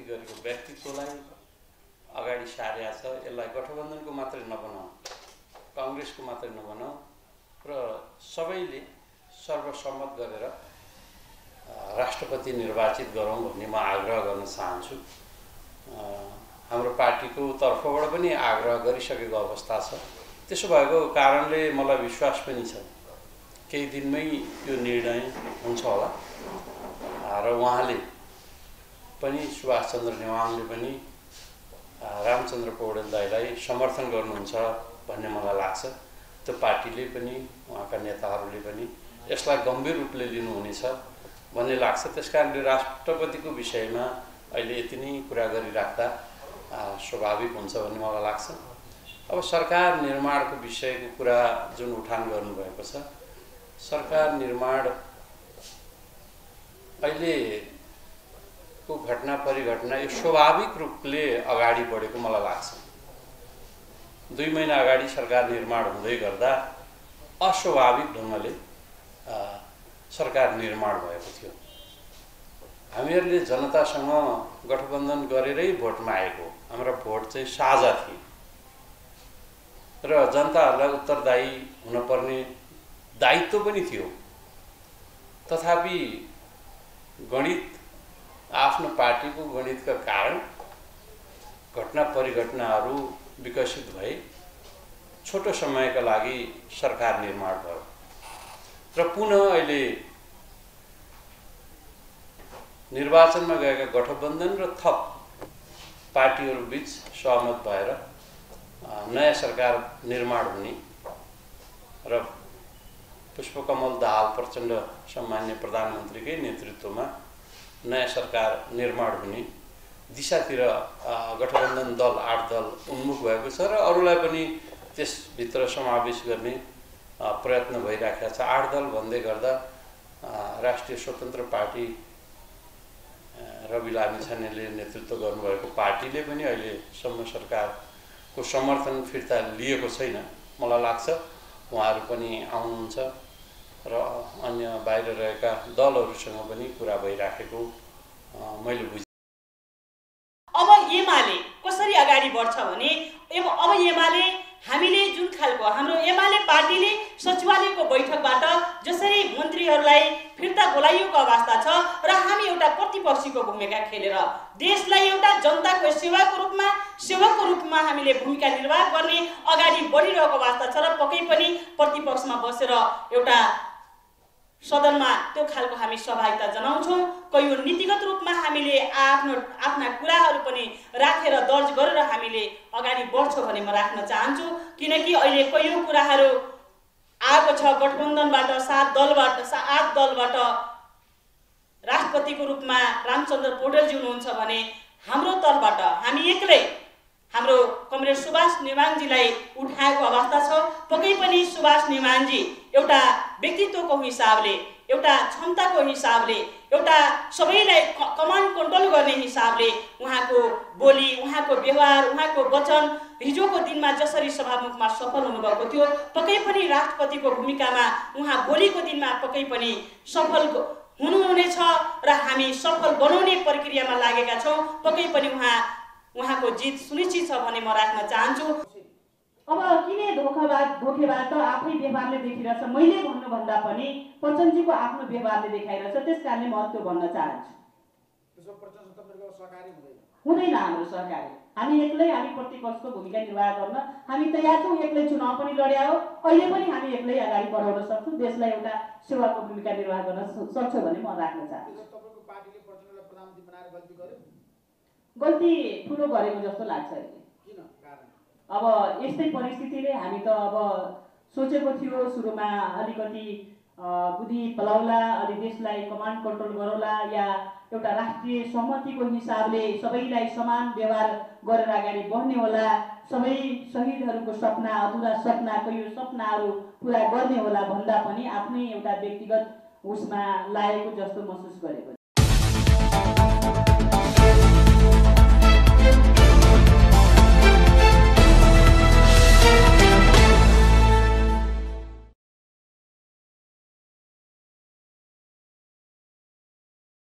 राजनीति गरेको व्यक्तित्वलाई अगाडि सारेको छ। यसलाई गठबन्धनको मात्रै नबनाऊ, कांग्रेसको मात्रै नबनाऊ र सबैले सर्वसम्मत गरेर राष्ट्रपति निर्वाचित गरौँ भन्ने म आग्रह गर्न चाहन्छु। हाम्रो पार्टीको तर्फबाट पनि आग्रह गरिसकेको अवस्था छ। त्यसो भएको कारणले मलाई विश्वास पनि छ केही दिनमै यो निर्णय हुन्छ होला र उहाँले पनि सुभाष चन्द्र नेवाङले पनि रामचन्द्र पौडेल दाइलाई समर्थन गर्नुहुन्छ भन्ने मलाई लाग्छ। त्यो पार्टीले पनि उहाँका नेताहरूले पनि यसलाई गम्भीर रूपले लिनुहुनेछ भन्ने लाग्छ। त्यसकारणले राष्ट्रपतिको विषयमा अहिले यति नै कुरा गरिराख्दा स्वाभाविक हुन्छ भन्ने मलाई लाग्छ। अब सरकार निर्माणको विषयको कुरा जुन उठान गर्नुभएको छ, सरकार निर्माण अहिलेको घटना परिघटना यो स्वाभाविक रूपले अगाडि बढेको मलाई लाग्छ। 2 महिना अगाडि सरकार निर्माण हुँदै गर्दा अस्वाभाविक ढङ्गले सरकार निर्माण भएको थियो। हामीहरूले जनतासँग गठबन्धन गरेरै भोटमा आएको, हाम्रा भोट चाहिँ साझा थिए र जनताहरूलाई उत्तरदायी हुनुपर्ने दायित्व पनि थियो। तथापि गणित, आफ्नो पार्टीको गणितका कारण घटना परिघटनाहरू विकसित भए, छोटो समयका लागि सरकार निर्माण भयो र पुनः अहिले निर्वाचनमा गएका गठबन्धन र थप पार्टीहरू बीच सहमत भएर नयाँ सरकार निर्माण हुने र पुष्पकमल दाहाल प्रचण्ड सम्मान्य प्रधानमन्त्रीकै नेतृत्वमा नयाँ सरकार निर्माण हुने दिशातिर गठबन्धन दल 8 दल उन्मुख भएको छ र अरूलाई पनि त्यसभित्र समावेश गर्ने प्रयत्न भइराखेको छ। 8 दल भन्दै गर्दा राष्ट्रिय स्वतन्त्र पार्टी रवि लामिछानेले नेतृत्व गर्नुभएको पार्टीले पनि अहिलेसम्म सरकारको समर्थन फिर्ता लिएको छैन। मलाई लाग्छ उहाँहरू पनि आउनुहुन्छ र अन्य बाहिर रहेका दलहरूसँग पनि कुरा भइराखेको मैले बुझेँ। अब एमाले कसरी अगाडि बढ्छ भने अब एमाले हामीले जुन खालको हाम्रो एमाले पार्टीले सचिवालयको बैठकबाट जसरी मन्त्रीहरूलाई फिर्ता बोलाइएको अवस्था छ र हामी एउटा प्रतिपक्षीको भूमिका खेलेर देशलाई एउटा जनताको सेवकको रूपमा हामीले भूमिका निर्वाह गर्ने अगाडि बढिरहेको अवस्था छ र पक्कै पनि प्रतिपक्षमा बसेर एउटा सदनमा त्यो खालको हामी सहभागिता जनाउँछौँ। कयौं नीतिगत रूपमा हामीले आफ्ना कुराहरू पनि राखेर दर्ज गरेर हामीले अगाडि बढ्छौँ भने म राख्न चाहन्छु। किनकि अहिले कयौं कुराहरू आएको छ गठबन्धनबाट 8 दलबाट राष्ट्रपतिको रूपमा रामचन्द्र पौडेलजी हुनुहुन्छ भने हाम्रो तर्फबाट हामी एक्लै हाम्रो कमरेड सुभाष नेवाङजीलाई उठाएको अवस्था छ। पक्कै पनि सुभाष नेवाङजी एउटा व्यक्तित्वको हिसाबले, एउटा क्षमताको हिसाबले, एउटा सबैलाई कमान्ड कन्ट्रोल गर्ने हिसाबले उहाँको बोली, उहाँको व्यवहार, उहाँको वचन हिजोको दिनमा जसरी सभामुखमा सफल हुनुभएको थियो, पक्कै पनि राष्ट्रपतिको भूमिकामा उहाँ भोलिको दिनमा पक्कै पनि सफल हुनुहुनेछ र हामी सफल बनाउने प्रक्रियामा लागेका छौँ। पक्कै पनि उहाँको जित सुनिश्चित छ भन्ने म राख्न चाहन्छु। अब किन धोखेबाज त आफै व्यवहारले देखिरहेछ, मैले भन्नुभन्दा पनि प्रचण्डजीको आफ्नो व्यवहारले देखाइरहेछ। त्यसकारणले म त्यो भन्न चाहन्छु। हुँदैन हाम्रो सहकारी, हामी प्रतिपक्षको भूमिका निर्वाह गर्न हामी तयार छौँ। एक्लै चुनाव पनि लड्या हो, अहिले पनि हामी एक्लै अगाडि बढाउन सक्छौँ, देशलाई एउटा सेवाको भूमिका निर्वाह गर्न सक्छौँ भन्ने म राख्न चाहन्छु। गल्ती ठुलो गरेको जस्तो लाग्छ। अब यस्तै परिस्थितिले हामी त अब सोचेको थियो सुरुमा अलिकति बुद्धि पलाउला, अलि देशलाई कमान्ड कन्ट्रोल गरौला या एउटा राष्ट्रिय सहमतिको हिसाबले सबैलाई समान व्यवहार गरेर अगाडि बढ्ने होला, सबै शहीदहरूको सपना, अधुरा सपना, कयौं सपनाहरू पुरा गर्ने होला भन्दा पनि आफ्नै एउटा व्यक्तिगत उसमा लागेको जस्तो महसुस गरेको।